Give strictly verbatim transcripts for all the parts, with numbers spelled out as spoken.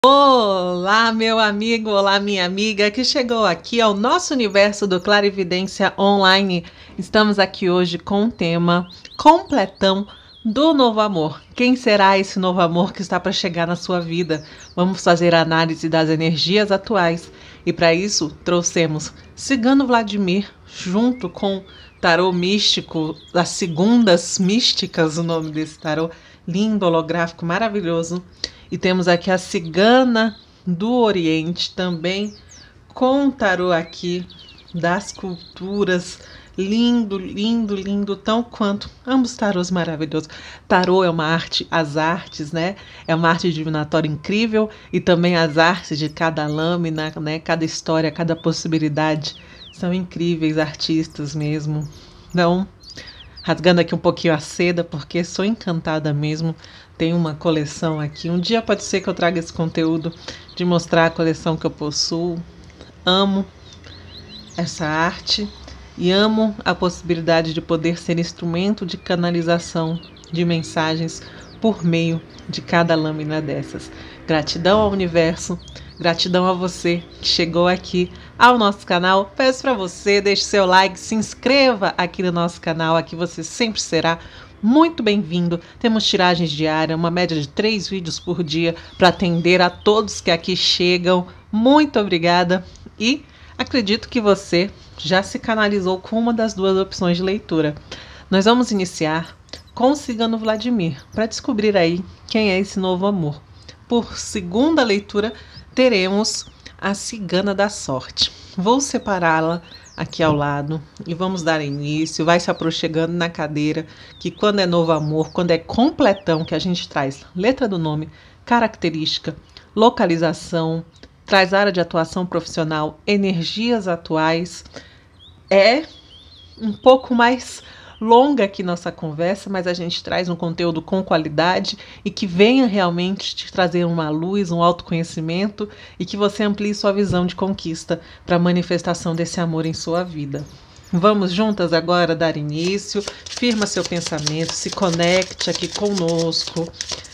Olá, meu amigo, olá, minha amiga, que chegou aqui ao nosso universo do Clarividência Online. Estamos aqui hoje com o tema completão do novo amor. Quem será esse novo amor que está para chegar na sua vida? Vamos fazer a análise das energias atuais e para isso trouxemos Cigano Vladimir junto com tarô místico, das segundas místicas, o nome desse tarô, lindo, holográfico, maravilhoso. E temos aqui a Cigana do Oriente, também com o tarô aqui das culturas. Lindo, lindo, lindo, tão quanto ambos tarôs maravilhosos. Tarô é uma arte, as artes, né? É uma arte divinatória incrível e também as artes de cada lâmina, né? Cada história, cada possibilidade. São incríveis artistas mesmo. Então, rasgando aqui um pouquinho a seda, porque sou encantada mesmo. Tem uma coleção aqui. Um dia pode ser que eu traga esse conteúdo de mostrar a coleção que eu possuo. Amo essa arte e amo a possibilidade de poder ser instrumento de canalização de mensagens por meio de cada lâmina dessas. Gratidão ao universo, gratidão a você que chegou aqui ao nosso canal. Peço para você, deixe seu like, se inscreva aqui no nosso canal, aqui você sempre será muito bem-vindo. Temos tiragens diárias, uma média de três vídeos por dia para atender a todos que aqui chegam. Muito obrigada e acredito que você já se canalizou com uma das duas opções de leitura. Nós vamos iniciar com o Cigano Vladimir para descobrir aí quem é esse novo amor. Por segunda leitura, teremos a Cigana da Sorte. Vou separá-la aqui ao lado e vamos dar início. Vai se aproximando na cadeira, que quando é novo amor, quando é completão, que a gente traz letra do nome, característica, localização, traz área de atuação profissional, energias atuais. É um pouco mais longa aqui nossa conversa, mas a gente traz um conteúdo com qualidade e que venha realmente te trazer uma luz, um autoconhecimento e que você amplie sua visão de conquista para a manifestação desse amor em sua vida. Vamos juntas agora dar início, firma seu pensamento, se conecte aqui conosco.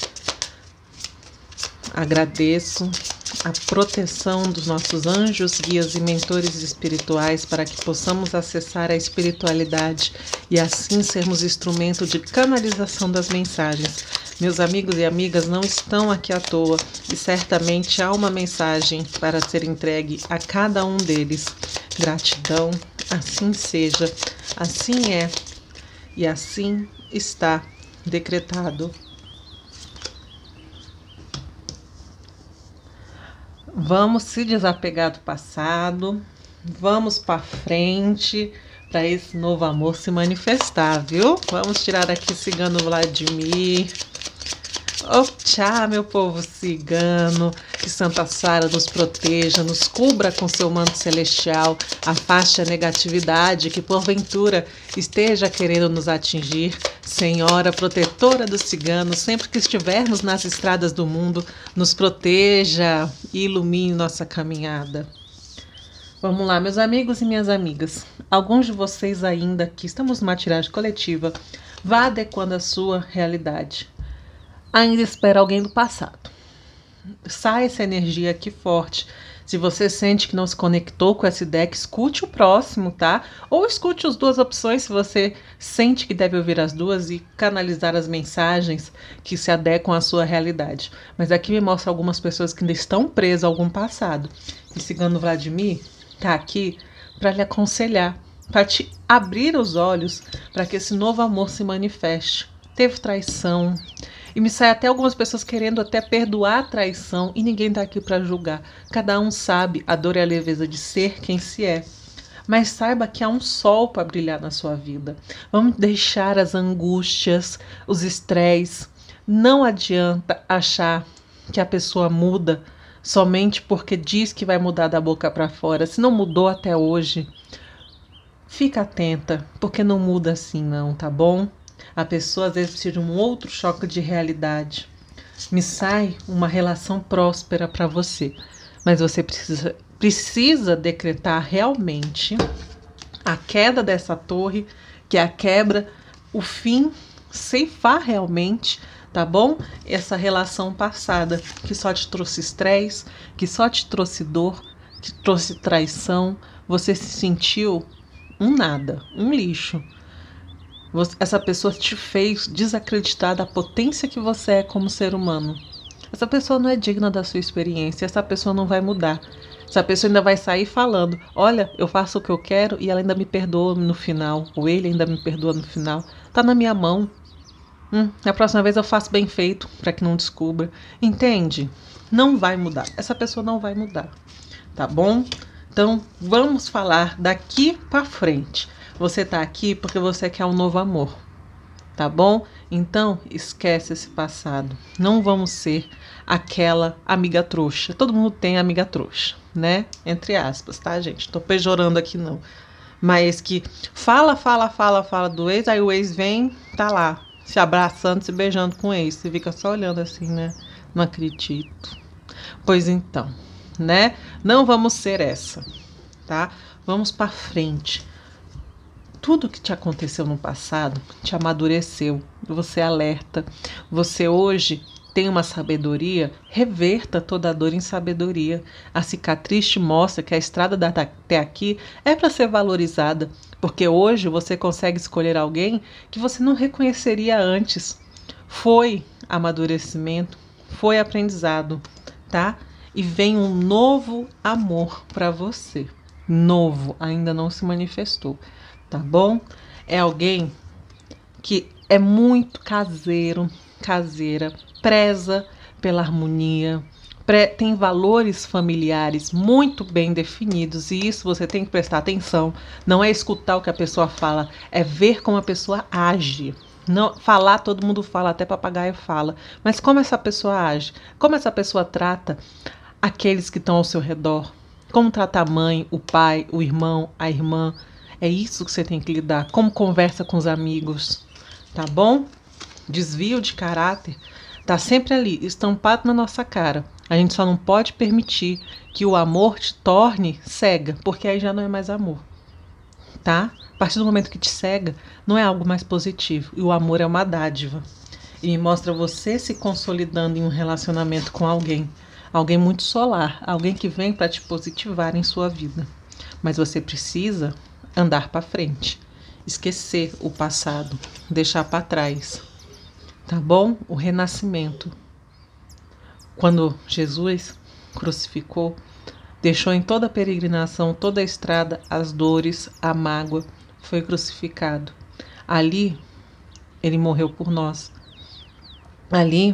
Agradeço a proteção dos nossos anjos, guias e mentores espirituais para que possamos acessar a espiritualidade e assim sermos instrumento de canalização das mensagens. Meus amigos e amigas não estão aqui à toa e certamente há uma mensagem para ser entregue a cada um deles. Gratidão, assim seja, assim é e assim está decretado. Vamos se desapegar do passado, vamos para frente para esse novo amor se manifestar, viu? Vamos tirar aqui Cigano Vladimir. Oxá, meu povo cigano, que Santa Sara nos proteja, nos cubra com seu manto celestial, afaste a negatividade que porventura esteja querendo nos atingir. Senhora protetora dos ciganos, sempre que estivermos nas estradas do mundo, nos proteja e ilumine nossa caminhada. Vamos lá, meus amigos e minhas amigas. Alguns de vocês ainda que estamos numa tiragem coletiva, vá adequando a sua realidade. Ainda espera alguém do passado. Sai essa energia aqui forte. Se você sente que não se conectou com essa ideia, escute o próximo, tá? Ou escute as duas opções se você sente que deve ouvir as duas e canalizar as mensagens que se adequam à sua realidade. Mas aqui me mostra algumas pessoas que ainda estão presas a algum passado. E Cigano Vladimir tá aqui para lhe aconselhar, para te abrir os olhos para que esse novo amor se manifeste. Teve traição. E me sai até algumas pessoas querendo até perdoar a traição e ninguém está aqui para julgar. Cada um sabe a dor e a leveza de ser quem se é. Mas saiba que há um sol para brilhar na sua vida. Vamos deixar as angústias, os estresses. Não adianta achar que a pessoa muda somente porque diz que vai mudar da boca para fora. Se não mudou até hoje, fica atenta, porque não muda assim não, tá bom? A pessoa às vezes precisa de um outro choque de realidade. Me sai uma relação próspera para você, mas você precisa, precisa decretar realmente a queda dessa torre, que é a quebra, o fim, ceifar realmente tá bom? Essa relação passada que só te trouxe estresse, que só te trouxe dor, que trouxe traição, você se sentiu um nada, um lixo. Essa pessoa te fez desacreditar da potência que você é como ser humano. Essa pessoa não é digna da sua experiência, essa pessoa não vai mudar. Essa pessoa ainda vai sair falando, olha, eu faço o que eu quero e ela ainda me perdoa no final, ou ele ainda me perdoa no final. Tá na minha mão. Hum, na próxima vez eu faço bem feito para que não descubra. Entende? Não vai mudar. Essa pessoa não vai mudar. Tá bom? Então, vamos falar daqui para frente. Você tá aqui porque você quer um novo amor. Tá bom? Então, esquece esse passado. Não vamos ser aquela amiga trouxa. Todo mundo tem amiga trouxa, né? Entre aspas, tá, gente? Tô pejorando aqui, não. Mas que fala, fala, fala, fala do ex, aí o ex vem, tá lá, se abraçando, se beijando com o ex. Você fica só olhando assim, né? Não acredito. Pois então, né? Não vamos ser essa, tá? Vamos pra frente. Tudo que te aconteceu no passado te amadureceu, você alerta, você hoje tem uma sabedoria, reverta toda a dor em sabedoria. A cicatriz te mostra que a estrada até aqui é para ser valorizada, porque hoje você consegue escolher alguém que você não reconheceria antes. Foi amadurecimento, foi aprendizado, tá? E vem um novo amor para você. Novo, ainda não se manifestou. Tá bom? É alguém que é muito caseiro, caseira, preza pela harmonia, pre- tem valores familiares muito bem definidos e isso você tem que prestar atenção. Não é escutar o que a pessoa fala, é ver como a pessoa age. Não, falar, todo mundo fala, até papagaio fala. Mas como essa pessoa age? Como essa pessoa trata aqueles que estão ao seu redor? Como trata a mãe, o pai, o irmão, a irmã? É isso que você tem que lidar. Como conversa com os amigos, tá bom? Desvio de caráter tá sempre ali, estampado na nossa cara. A gente só não pode permitir que o amor te torne cega, porque aí já não é mais amor, tá? A partir do momento que te cega, não é algo mais positivo. E o amor é uma dádiva. E mostra você se consolidando em um relacionamento com alguém. Alguém muito solar, alguém que vem para te positivar em sua vida. Mas você precisa andar para frente, esquecer o passado, deixar para trás, tá bom? O renascimento. Quando Jesus crucificou, deixou em toda a peregrinação, toda a estrada, as dores, a mágoa, foi crucificado. Ali, ele morreu por nós. Ali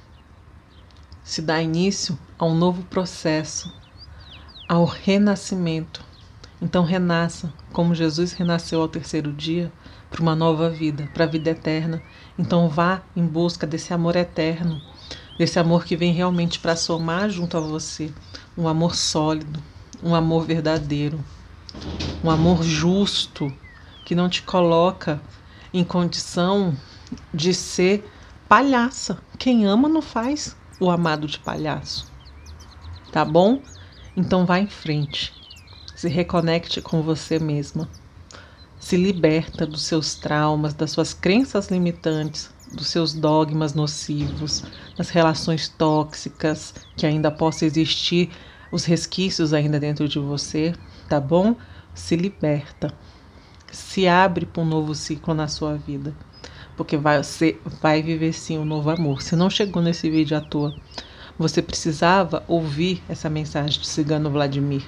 se dá início a um novo processo, ao renascimento. Então renasça, como Jesus renasceu ao terceiro dia, para uma nova vida, para a vida eterna. Então vá em busca desse amor eterno, desse amor que vem realmente para somar junto a você. Um amor sólido, um amor verdadeiro, um amor justo, que não te coloca em condição de ser palhaça. Quem ama não faz o amado de palhaço, tá bom? Então vá em frente. Se reconecte com você mesma. Se liberta dos seus traumas, das suas crenças limitantes, dos seus dogmas nocivos, das relações tóxicas que ainda possam existir, os resquícios ainda dentro de você, tá bom? Se liberta. Se abre para um novo ciclo na sua vida. Porque vai, você vai viver sim um novo amor. Se não chegou nesse vídeo à toa, você precisava ouvir essa mensagem de Cigano Vladimir.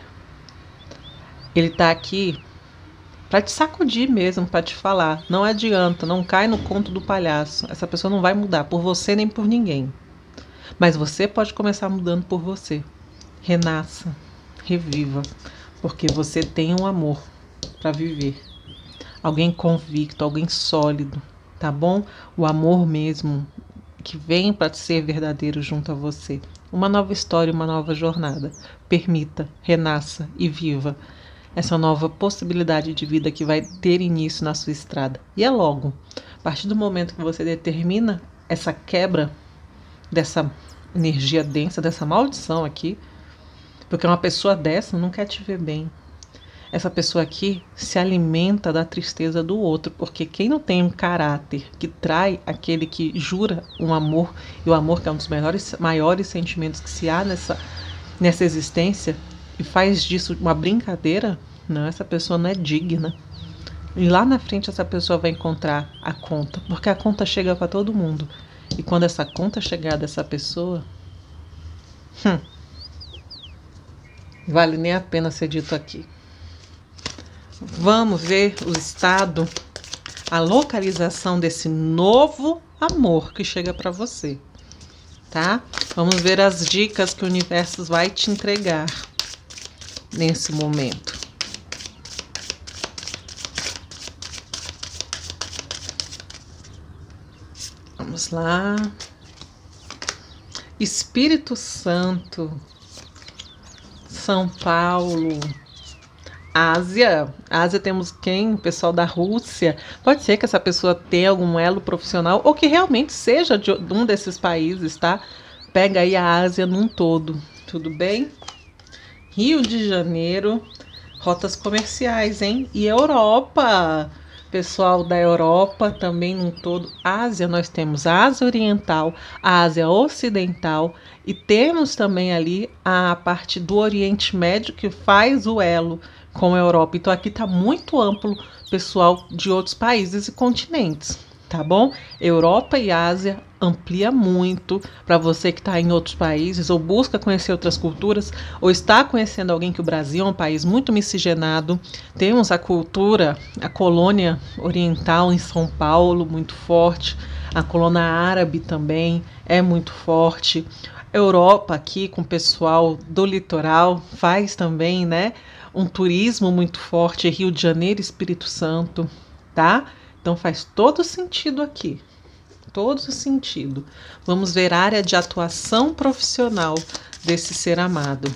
Ele está aqui para te sacudir mesmo, para te falar. Não adianta, não cai no conto do palhaço. Essa pessoa não vai mudar por você nem por ninguém. Mas você pode começar mudando por você. Renasça, reviva, porque você tem um amor para viver. Alguém convicto, alguém sólido, tá bom? O amor mesmo, que vem para ser verdadeiro junto a você. Uma nova história, uma nova jornada. Permita, renasça e viva essa nova possibilidade de vida que vai ter início na sua estrada. E é logo, a partir do momento que você determina essa quebra dessa energia densa, dessa maldição aqui, porque uma pessoa dessa não quer te ver bem. Essa pessoa aqui se alimenta da tristeza do outro, porque quem não tem um caráter que trai aquele que jura um amor, e o amor que é um dos melhores, maiores sentimentos que se há nessa, nessa existência, e faz disso uma brincadeira, não, essa pessoa não é digna. E lá na frente essa pessoa vai encontrar a conta, porque a conta chega para todo mundo. E quando essa conta chegar dessa pessoa, hum, vale nem a pena ser dito aqui. Vamos ver o estado, a localização desse novo amor que chega para você, tá? Vamos ver as dicas que o universo vai te entregar nesse momento. Vamos lá. Espírito Santo, São Paulo, Ásia. Ásia temos quem? O pessoal da Rússia. Pode ser que essa pessoa tenha algum elo profissional ou que realmente seja de um desses países, tá? Pega aí a Ásia num todo, tudo bem? Rio de Janeiro, rotas comerciais, hein? E Europa, pessoal da Europa também num todo. Ásia, nós temos a Ásia Oriental, a Ásia Ocidental e temos também ali a parte do Oriente Médio que faz o elo com a Europa. Então aqui está muito amplo, pessoal de outros países e continentes, tá bom? Europa e Ásia amplia muito para você que está em outros países ou busca conhecer outras culturas ou está conhecendo alguém que o Brasil é um país muito miscigenado. Temos a cultura, a colônia oriental em São Paulo muito forte, a colônia árabe também é muito forte. Europa aqui com o pessoal do litoral faz também, né, um turismo muito forte, Rio de Janeiro, Espírito Santo, tá? Então faz todo sentido aqui, todo sentido. Vamos ver a área de atuação profissional desse ser amado.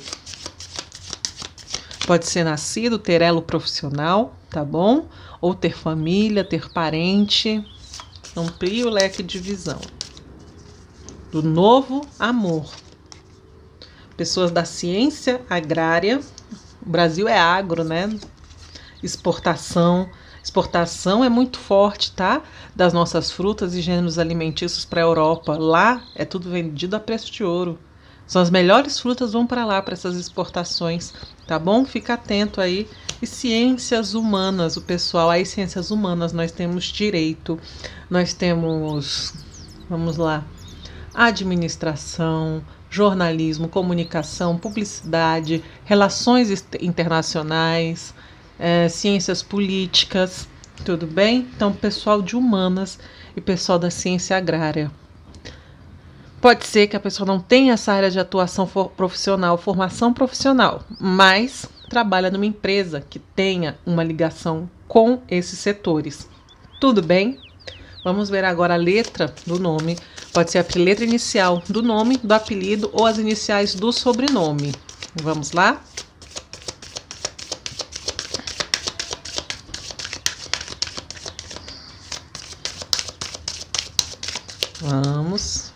Pode ser nascido, ter elo profissional, tá bom? Ou ter família, ter parente. Amplie o leque de visão. Do novo amor. Pessoas da ciência agrária. O Brasil é agro, né? Exportação. Exportação é muito forte, tá? Das nossas frutas e gêneros alimentícios para a Europa. Lá é tudo vendido a preço de ouro. São as melhores frutas, vão para lá, para essas exportações, tá bom? Fica atento aí. E ciências humanas, o pessoal, aí ciências humanas, nós temos direito, nós temos, vamos lá, administração, jornalismo, comunicação, publicidade, relações internacionais, é, ciências políticas, tudo bem? Então, pessoal de humanas e pessoal da ciência agrária. Pode ser que a pessoa não tenha essa área de atuação for profissional, formação profissional, mas trabalha numa empresa que tenha uma ligação com esses setores. Tudo bem? Vamos ver agora a letra do nome. Pode ser a letra inicial do nome, do apelido ou as iniciais do sobrenome. Vamos lá? Vamos.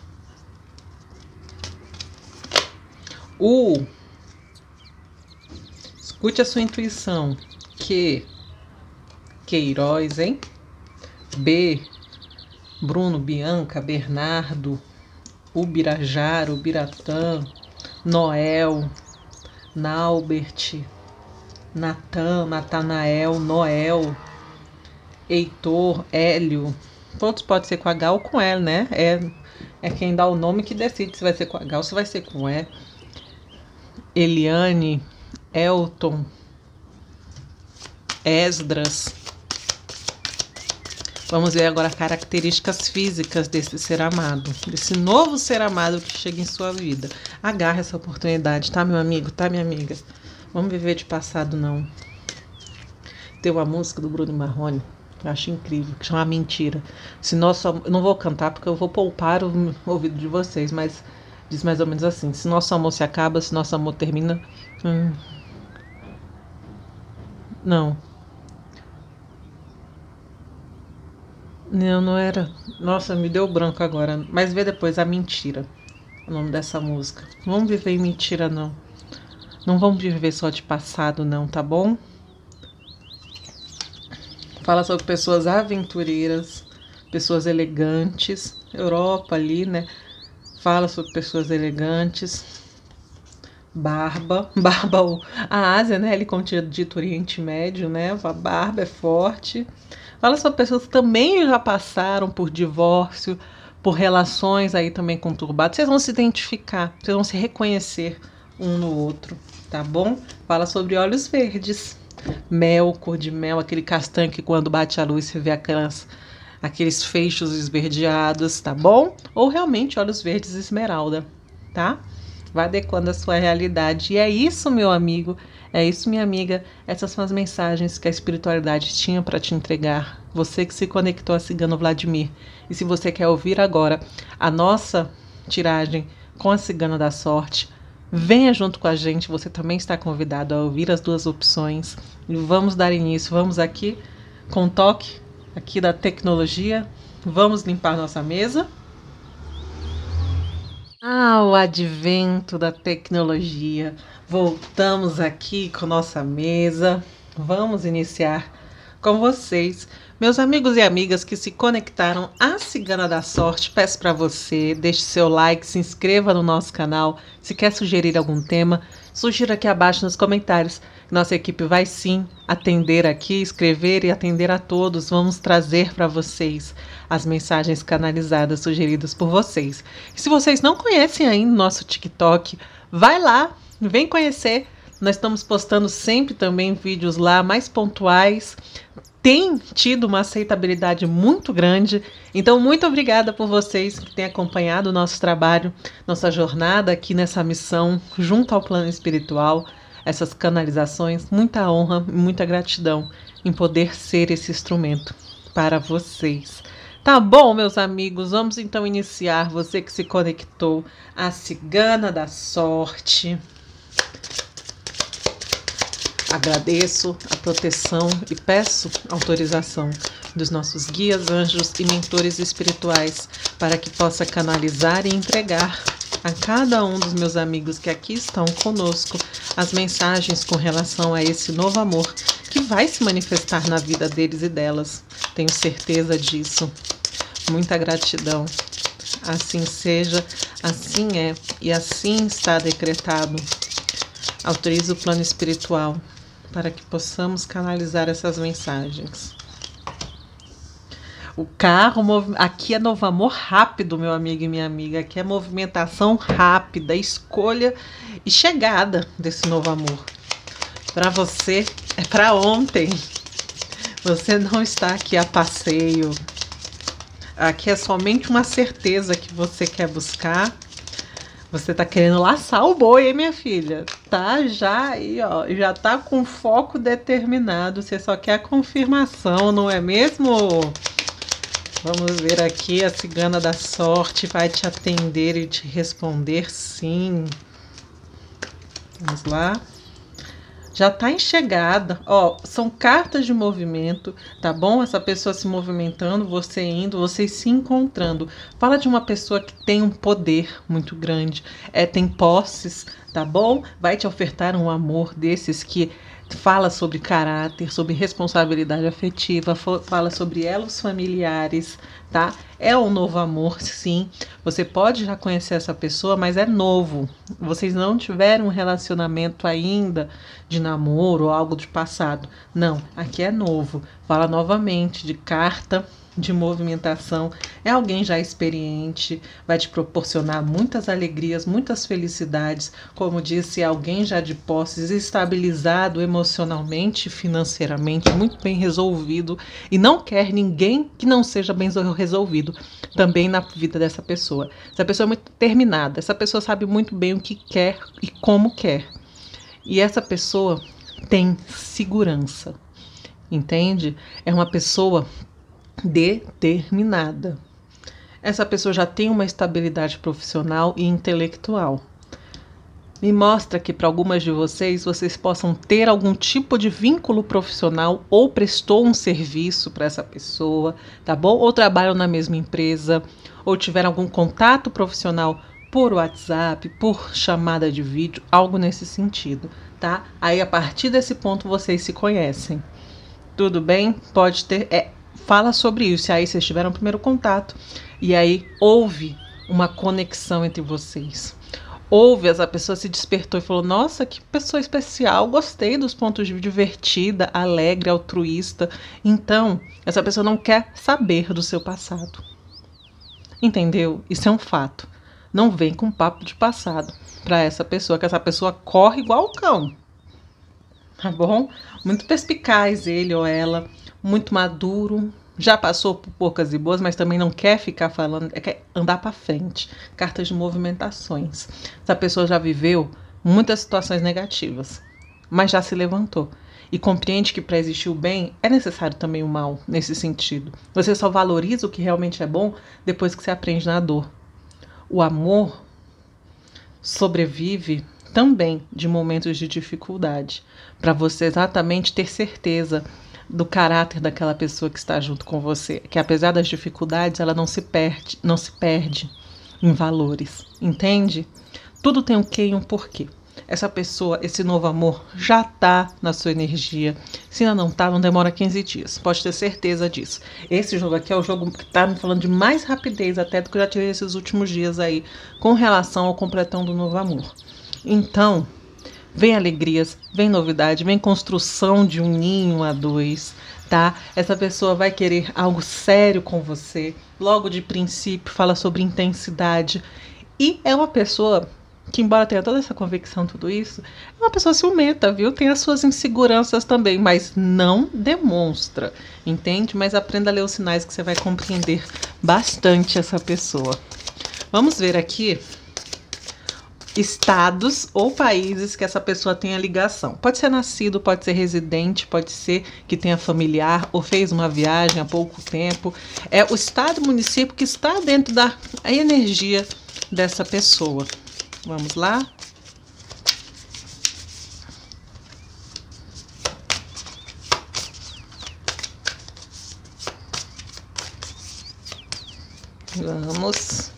U. Escute a sua intuição. Q. Queiroz, hein? B. Bruno, Bianca, Bernardo, Ubirajara, Ubiratã, Noel, Naubert, Natan, Natanael, Noel, Heitor, Hélio. Todos podem ser com H ou com L, né? É, é quem dá o nome que decide se vai ser com H ou se vai ser com E. Eliane, Elton, Esdras. Vamos ver agora características físicas desse ser amado, desse novo ser amado que chega em sua vida. Agarre essa oportunidade, tá, meu amigo? Tá, minha amiga? Vamos viver de passado, não. Tem uma música do Bruno Marrone, que eu acho incrível, que chama Mentira. Se nosso, eu não vou cantar porque eu vou poupar o ouvido de vocês, mas diz mais ou menos assim: se nosso amor se acaba, se nosso amor termina... Hum, não. Não, não era. Nossa, me deu branco agora. Mas vê depois, A Mentira. O nome dessa música. Não vamos viver em mentira, não. Não vamos viver só de passado, não, tá bom? Fala sobre pessoas aventureiras, pessoas elegantes. Europa ali, né? Fala sobre pessoas elegantes. Barba. Barba, a Ásia, né? Ele continha dito Oriente Médio, né? A barba é forte. Fala sobre pessoas que também já passaram por divórcio, por relações aí também conturbadas. Vocês vão se identificar, vocês vão se reconhecer um no outro, tá bom? Fala sobre olhos verdes, mel, cor de mel, aquele castanho que quando bate a luz você vê aquelas, aqueles feixes esverdeados, tá bom? Ou realmente olhos verdes esmeralda, tá? Vai adequando a sua realidade. E é isso, meu amigo, é isso, minha amiga. Essas são as mensagens que a espiritualidade tinha para te entregar. Você que se conectou a Cigano Vladimir. E se você quer ouvir agora a nossa tiragem com a Cigana da Sorte, venha junto com a gente. Você também está convidado a ouvir as duas opções. E vamos dar início. Vamos aqui com o toque aqui da tecnologia. Vamos limpar nossa mesa. Ah, o advento da tecnologia. Voltamos aqui com nossa mesa. Vamos iniciar com vocês, meus amigos e amigas que se conectaram à Cigana da Sorte. Peço para você, deixe seu like, se inscreva no nosso canal. Se quer sugerir algum tema, sugira aqui abaixo nos comentários. Nossa equipe vai sim atender aqui, escrever e atender a todos. Vamos trazer para vocês as mensagens canalizadas sugeridas por vocês. E se vocês não conhecem ainda o nosso TikTok, vai lá, vem conhecer. Nós estamos postando sempre também vídeos lá mais pontuais. Tem tido uma aceitabilidade muito grande. Então, muito obrigada por vocês que têm acompanhado o nosso trabalho, nossa jornada aqui nessa missão junto ao plano espiritual, essas canalizações. Muita honra e muita gratidão em poder ser esse instrumento para vocês. Tá bom, meus amigos, vamos então iniciar. Você que se conectou à Cigana da Sorte. Agradeço a proteção e peço autorização dos nossos guias, anjos e mentores espirituais para que possa canalizar e entregar a cada um dos meus amigos que aqui estão conosco as mensagens com relação a esse novo amor que vai se manifestar na vida deles e delas. Tenho certeza disso. Muita gratidão. Assim seja, assim é e assim está decretado. Autorizo o plano espiritual para que possamos canalizar essas mensagens. O carro, aqui é novo amor rápido, meu amigo e minha amiga. Aqui é movimentação rápida, escolha e chegada desse novo amor. Para você, é para ontem. Você não está aqui a passeio. Aqui é somente uma certeza que você quer buscar. Você tá querendo laçar o boi, hein, minha filha? Tá já aí, ó, já tá com foco determinado. Você só quer a confirmação, não é mesmo? Vamos ver aqui, a Cigana da Sorte vai te atender e te responder sim. Vamos lá. Já tá em chegada, ó, são cartas de movimento, tá bom? Essa pessoa se movimentando, você indo, vocês se encontrando. Fala de uma pessoa que tem um poder muito grande, é, tem posses, tá bom? Vai te ofertar um amor desses que fala sobre caráter, sobre responsabilidade afetiva, fala sobre elos familiares, tá? É um novo amor, sim. Você pode já conhecer essa pessoa, mas é novo. Vocês não tiveram um relacionamento ainda de namoro ou algo de passado. Não, aqui é novo. Fala novamente de carta de movimentação. É alguém já experiente, vai te proporcionar muitas alegrias, muitas felicidades. Como disse, é alguém já de posses, estabilizado emocionalmente e financeiramente, muito bem resolvido e não quer ninguém que não seja bem resolvido também na vida dessa pessoa. Essa pessoa é muito determinada, essa pessoa sabe muito bem o que quer e como quer. E essa pessoa tem segurança, entende? É uma pessoa determinada. Essa pessoa já tem uma estabilidade profissional e intelectual. Me mostra que para algumas de vocês, vocês possam ter algum tipo de vínculo profissional ou prestou um serviço para essa pessoa, tá bom? Ou trabalham na mesma empresa, ou tiveram algum contato profissional por WhatsApp, por chamada de vídeo, algo nesse sentido, tá? Aí a partir desse ponto vocês se conhecem. Tudo bem? Pode ter... É, fala sobre isso. E aí vocês tiveram o primeiro contato. E aí houve uma conexão entre vocês. Houve, essa pessoa se despertou e falou, nossa, que pessoa especial, gostei dos pontos de vista, divertida, alegre, altruísta. Então, essa pessoa não quer saber do seu passado. Entendeu? Isso é um fato. Não vem com papo de passado para essa pessoa, que essa pessoa corre igual o cão. Tá bom? Muito perspicaz ele ou ela, muito maduro, já passou por poucas e boas, mas também não quer ficar falando, quer andar para frente. Cartas de movimentações. Essa pessoa já viveu muitas situações negativas, mas já se levantou. E compreende que para existir o bem, é necessário também o mal, nesse sentido. Você só valoriza o que realmente é bom depois que você aprende na dor. O amor sobrevive também de momentos de dificuldade, para você exatamente ter certeza do caráter daquela pessoa que está junto com você, que apesar das dificuldades, ela não se perde, não se perde em valores, entende? Tudo tem um quê e um porquê. Essa pessoa, esse novo amor, já está na sua energia. Se ainda não está, não demora quinze dias. Pode ter certeza disso. Esse jogo aqui é o jogo que está me falando de mais rapidez até do que eu já tive esses últimos dias aí, com relação ao completão do novo amor. Então, vem alegrias, vem novidade, vem construção de um ninho a dois, tá? Essa pessoa vai querer algo sério com você. Logo de princípio, fala sobre intensidade. E é uma pessoa que, embora tenha toda essa convicção, tudo isso, é uma pessoa ciumenta, viu? Tem as suas inseguranças também, mas não demonstra, entende? Mas aprenda a ler os sinais que você vai compreender bastante essa pessoa. Vamos ver aqui estados ou países que essa pessoa tenha ligação. Pode ser nascido, pode ser residente, pode ser que tenha familiar ou fez uma viagem há pouco tempo. É o estado, município que está dentro da energia dessa pessoa. Vamos lá? Vamos.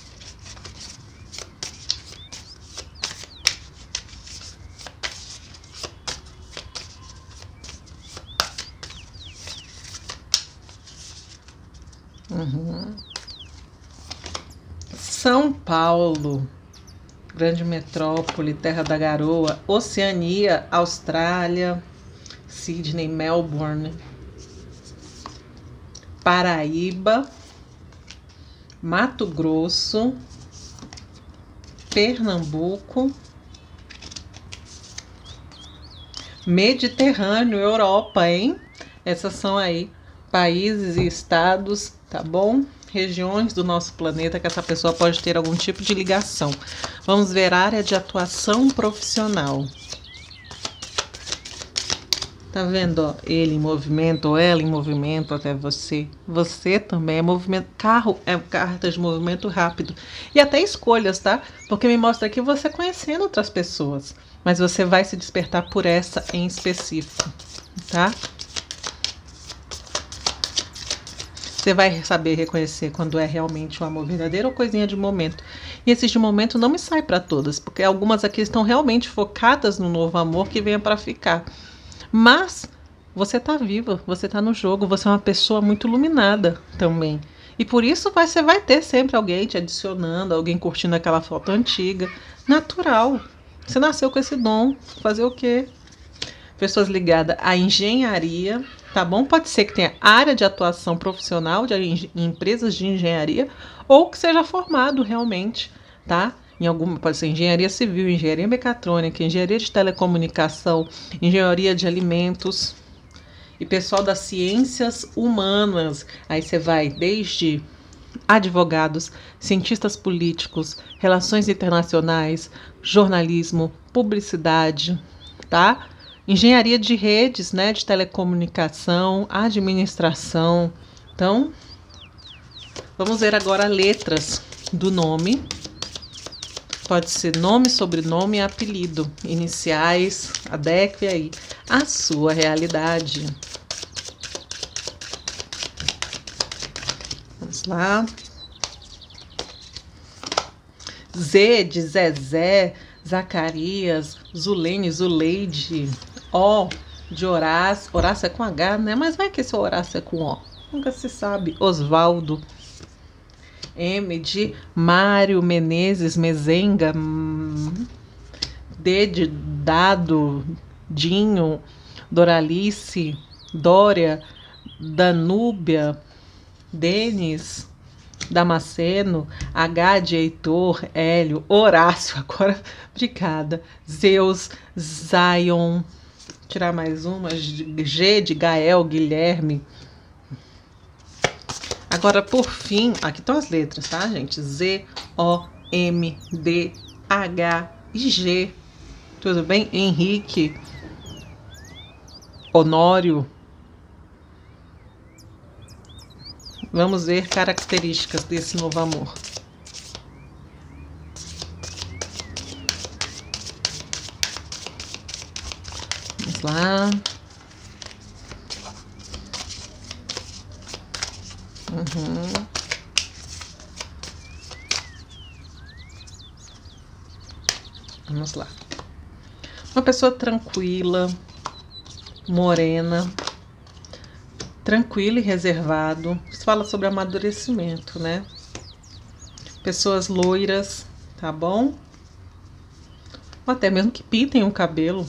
Uhum. São Paulo, grande metrópole, terra da garoa, Oceania, Austrália, Sydney, Melbourne, Paraíba, Mato Grosso, Pernambuco, Mediterrâneo, Europa, hein? Essas são aí países e estados, tá bom? Regiões do nosso planeta que essa pessoa pode ter algum tipo de ligação. Vamos ver a área de atuação profissional. Tá vendo, ó? Ele em movimento, ou ela em movimento até você. Você também é movimento. Carro é carta de movimento rápido. E até escolhas, tá? Porque me mostra aqui você conhecendo outras pessoas. Mas você vai se despertar por essa em específico, tá? Você vai saber reconhecer quando é realmente um amor verdadeiro ou coisinha de momento. E esses de momento não me sai para todas, porque algumas aqui estão realmente focadas no novo amor que venha para ficar. Mas você tá viva, você tá no jogo, você é uma pessoa muito iluminada também. E por isso você vai ter sempre alguém te adicionando, alguém curtindo aquela foto antiga. Natural. Você nasceu com esse dom. Fazer o quê? Pessoas ligadas à engenharia, tá bom? Pode ser que tenha área de atuação profissional de em empresas de engenharia ou que seja formado realmente, tá? Em alguma, pode ser engenharia civil, engenharia mecatrônica, engenharia de telecomunicação, engenharia de alimentos e pessoal das ciências humanas. Aí você vai desde advogados, cientistas políticos, relações internacionais, jornalismo, publicidade, tá? Engenharia de redes, né, de telecomunicação, administração. Então, vamos ver agora letras do nome. Pode ser nome, sobrenome e apelido. Iniciais, adeque aí a sua realidade. Vamos lá. Z de Zezé, Zacarias, Zulene, Zuleide. Ó, de Horácio. Horácio é com H, né? Mas vai que esse Horácio é com O. Nunca se sabe. Osvaldo. M de Mário Menezes Mezenga. D de Dado. Dinho. Doralice. Dória. Danúbia. Denis. Damasceno. H de Heitor. Hélio. Horácio. Agora, obrigada. Zeus. Zion. Tirar mais uma. G de Gael. Guilherme. Agora, por fim, aqui estão as letras, tá, gente? Z, O, M, D, H e G. Tudo bem? Henrique. Honório. Vamos ver características desse novo amor. Vamos lá. Uhum. Vamos lá. Uma pessoa tranquila, morena, tranquilo e reservado. Isso fala sobre amadurecimento, né? Pessoas loiras, tá bom? Ou até mesmo que pintem o cabelo.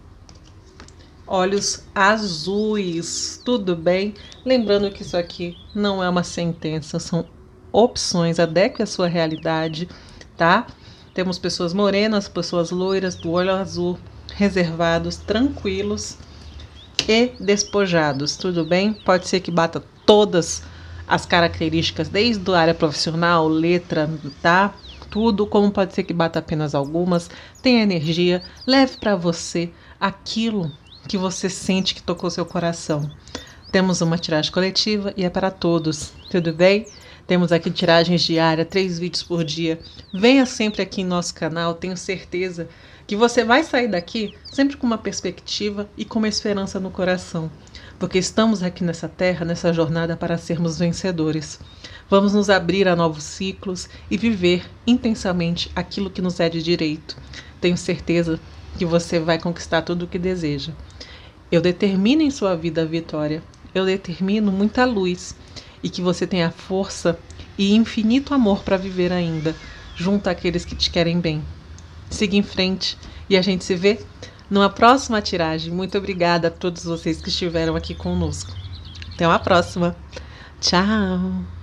Olhos azuis, tudo bem? Lembrando que isso aqui não é uma sentença, são opções, adeque à sua realidade, tá? Temos pessoas morenas, pessoas loiras, do olho azul, reservados, tranquilos e despojados, tudo bem? Pode ser que bata todas as características, desde a área profissional, letra, tá? Tudo, como pode ser que bata apenas algumas, tenha energia, leve para você aquilo que você sente que tocou seu coração. Temos uma tiragem coletiva e é para todos, tudo bem? Temos aqui tiragens diárias, três vídeos por dia. Venha sempre aqui em nosso canal, tenho certeza que você vai sair daqui sempre com uma perspectiva e com uma esperança no coração. Porque estamos aqui nessa terra, nessa jornada para sermos vencedores. Vamos nos abrir a novos ciclos e viver intensamente aquilo que nos é de direito. Tenho certeza que você vai conquistar tudo o que deseja. Eu determino em sua vida a vitória. Eu determino muita luz e que você tenha força e infinito amor para viver ainda, junto àqueles que te querem bem. Siga em frente e a gente se vê numa próxima tiragem. Muito obrigada a todos vocês que estiveram aqui conosco. Até uma próxima. Tchau!